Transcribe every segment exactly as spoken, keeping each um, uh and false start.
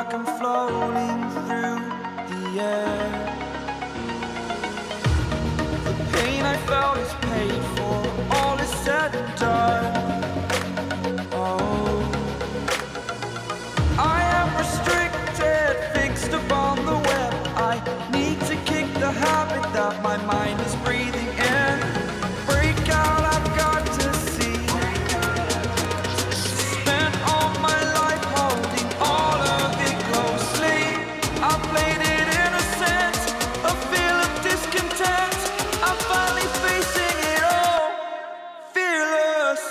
like I'm floating through the air. The pain I felt is paid for, all is said and done. Oh, I am restricted, fixed upon the web. I need to kick the habit that my mind is breathing in. Break out, I've got to see. Spent all my life holding all of it closely. I played it innocent, a feel of discontent. I'm finally facing it all, fearless.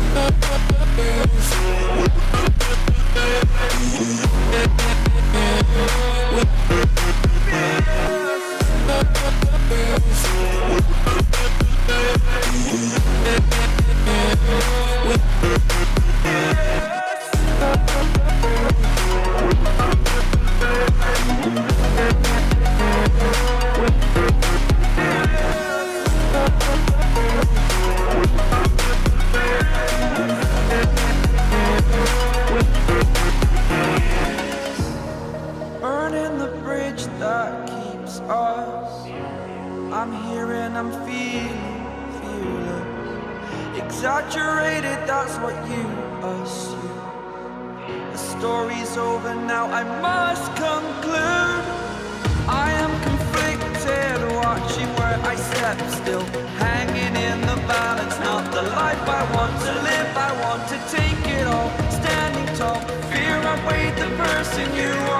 Burning the bridge that keeps us. I'm here and I'm feeling fearless. Exaggerated, that's what you assume. The story's over now, I must conclude. I am conflicted, watching where I step still, hanging in the balance. Not the life I want to live, I want to take it all. Standing tall, fear I weighed the person you are.